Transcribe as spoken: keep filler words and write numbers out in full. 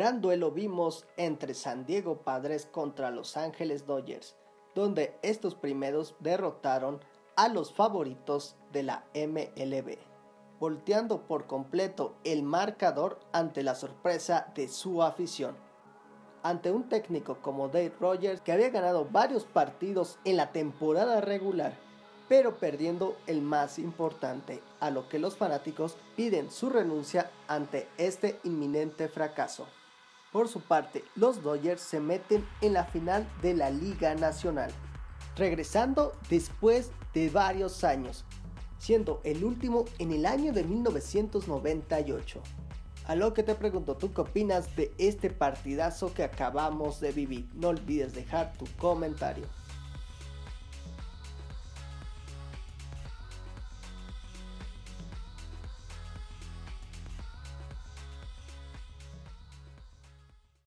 Gran duelo vimos entre San Diego Padres contra Los Ángeles Dodgers, donde estos primeros derrotaron a los favoritos de la M L B, volteando por completo el marcador ante la sorpresa de su afición. Ante un técnico como Dave Rogers, que había ganado varios partidos en la temporada regular, pero perdiendo el más importante, a lo que los fanáticos piden su renuncia ante este inminente fracaso. Por su parte, los Dodgers se meten en la final de la Liga Nacional, regresando después de varios años, siendo el último en el año de mil novecientos noventa y ocho. A lo que te pregunto, ¿tú qué opinas de este partidazo que acabamos de vivir? No olvides dejar tu comentario.